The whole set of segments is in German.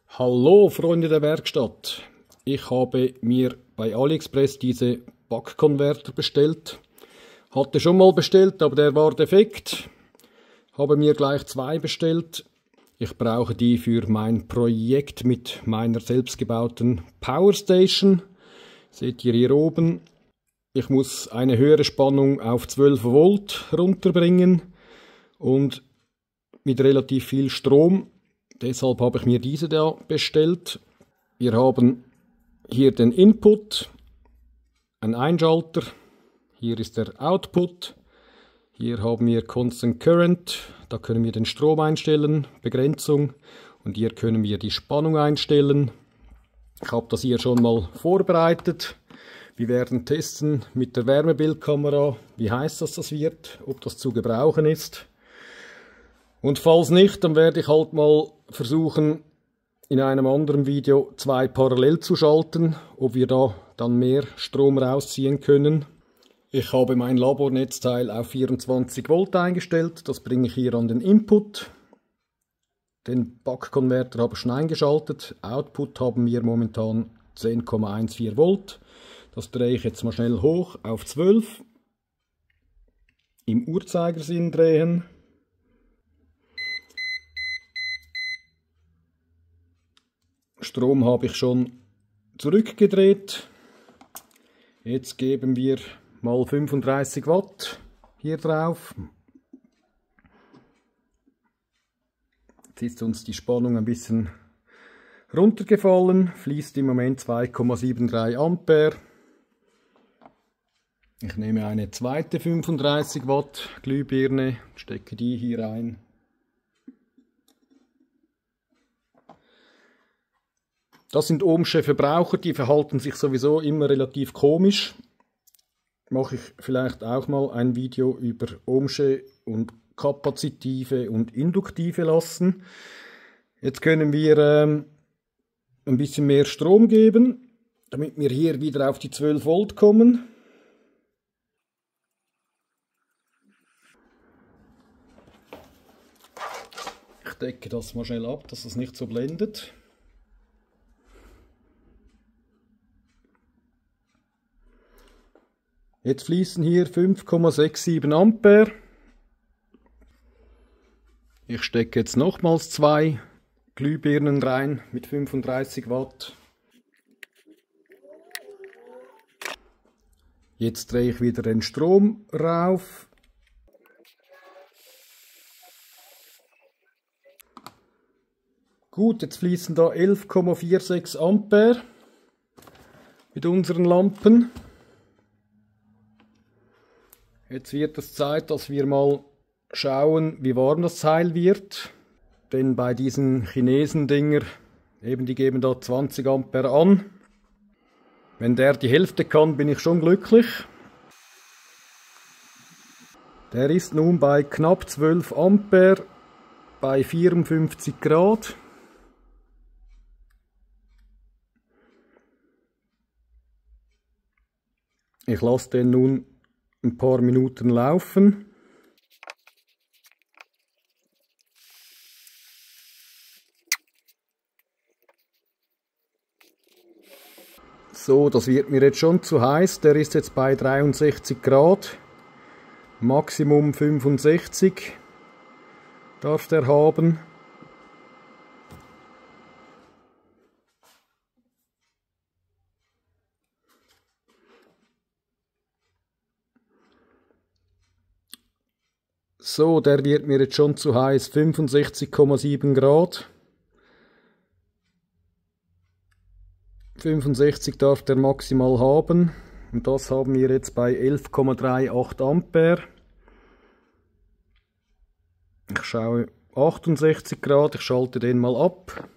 Hallo Freunde der Werkstatt, ich habe mir bei Aliexpress diese Buck-Konverter bestellt. Hatte schon mal bestellt, aber der war defekt. Habe mir gleich zwei bestellt. Ich brauche die für mein Projekt mit meiner selbstgebauten Powerstation. Seht ihr hier oben. Ich muss eine höhere Spannung auf 12 Volt runterbringen und mit relativ viel Strom. Deshalb habe ich mir diese da bestellt. Wir haben hier den Input, ein Einschalter, hier ist der Output, hier haben wir Constant Current, da können wir den Strom einstellen, Begrenzung, und hier können wir die Spannung einstellen. Ich habe das hier schon mal vorbereitet. Wir werden testen mit der Wärmebildkamera, wie heiß das wird, ob das zu gebrauchen ist. Und falls nicht, dann werde ich halt mal versuchen, in einem anderen Video zwei parallel zu schalten, ob wir da dann mehr Strom rausziehen können. Ich habe mein Labornetzteil auf 24 Volt eingestellt, das bringe ich hier an den Input. Den Buck-Konverter habe ich schon eingeschaltet, Output haben wir momentan 10,14 Volt. Das drehe ich jetzt mal schnell hoch auf 12. Im Uhrzeigersinn drehen. Strom habe ich schon zurückgedreht. Jetzt geben wir mal 35 Watt hier drauf. Jetzt ist uns die Spannung ein bisschen runtergefallen, fließt im Moment 2,73 Ampere. Ich nehme eine zweite 35 Watt Glühbirne, stecke die hier rein. Das sind ohmsche Verbraucher, die verhalten sich sowieso immer relativ komisch. Mache ich vielleicht auch mal ein Video über ohmsche und kapazitive und induktive Lasten. Jetzt können wir ein bisschen mehr Strom geben, damit wir hier wieder auf die 12 Volt kommen. Ich decke das mal schnell ab, dass es nicht so blendet. Jetzt fließen hier 5,67 Ampere. Ich stecke jetzt nochmals zwei Glühbirnen rein mit 35 Watt. Jetzt drehe ich wieder den Strom rauf. Gut, jetzt fließen da 11,46 Ampere mit unseren Lampen. Jetzt wird es Zeit, dass wir mal schauen, wie warm das Teil wird. Denn bei diesen Chinesen-Dinger, eben die geben da 20 Ampere an. Wenn der die Hälfte kann, bin ich schon glücklich. Der ist nun bei knapp 12 Ampere, bei 54 Grad. Ich lasse den nun ein paar Minuten laufen. So, das wird mir jetzt schon zu heiß. Der ist jetzt bei 63 Grad. Maximum 65 darf der haben. So, der wird mir jetzt schon zu heiß, 65,7 Grad. 65 darf der maximal haben. Und das haben wir jetzt bei 11,38 Ampere. Ich schaue 68 Grad, ich schalte den mal ab.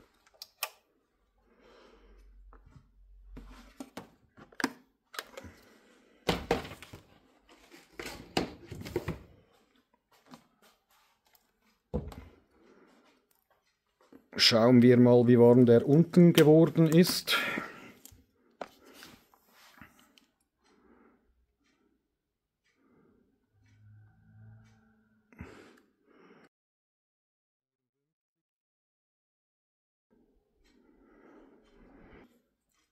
Schauen wir mal, wie warm der unten geworden ist.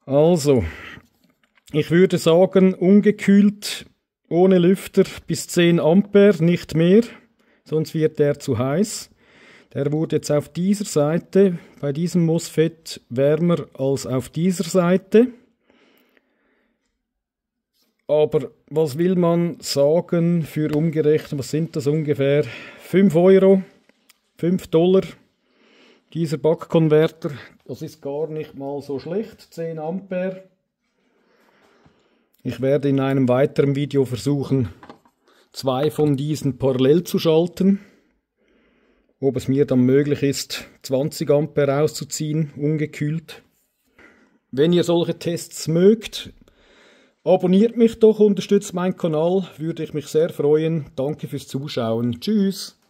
Also, ich würde sagen, ungekühlt, ohne Lüfter bis 10 Ampere, nicht mehr, sonst wird der zu heiß. Der wurde jetzt auf dieser Seite, bei diesem MOSFET, wärmer als auf dieser Seite. Aber was will man sagen für umgerechnet, was sind das ungefähr? 5 Euro, 5 Dollar. Dieser Buck-Konverter, das ist gar nicht mal so schlecht, 10 Ampere. Ich werde in einem weiteren Video versuchen, 2 von diesen parallel zu schalten. Ob es mir dann möglich ist, 20 Ampere auszuziehen, ungekühlt. Wenn ihr solche Tests mögt, abonniert mich doch, unterstützt meinen Kanal, würde ich mich sehr freuen. Danke fürs Zuschauen. Tschüss!